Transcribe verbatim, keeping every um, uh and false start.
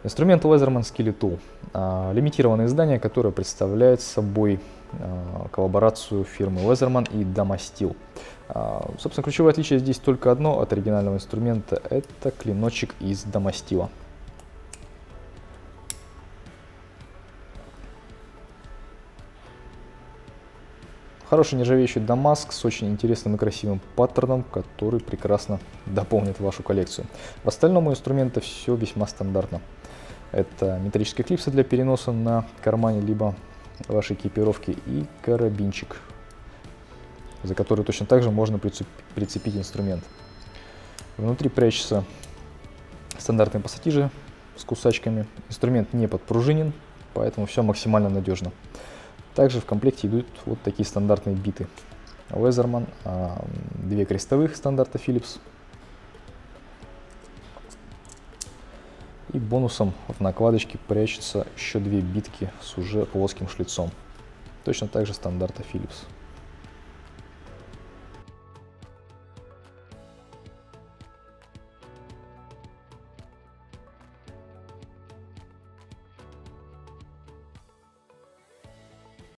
Инструмент Laserman Skillet Tool. А, лимитированное издание, которое представляет собой а, коллаборацию фирмы Laserman и Damasteel. А, собственно, ключевое отличие здесь только одно от оригинального инструмента – это клиночек из Damasteel. Хороший нержавеющий дамаск с очень интересным и красивым паттерном, который прекрасно дополнит вашу коллекцию. В остальном у инструмента все весьма стандартно. Это металлическая клипса для переноса на кармане либо вашей экипировки и карабинчик, за который точно так же можно прицепить инструмент. Внутри прячется стандартные пассатижи с кусачками. Инструмент не подпружинен, поэтому все максимально надежно. Также в комплекте идут вот такие стандартные биты Laserman, две крестовых стандарта Philips. И бонусом в накладочке прячется еще две битки с уже плоским шлицом. Точно так же стандарта Philips.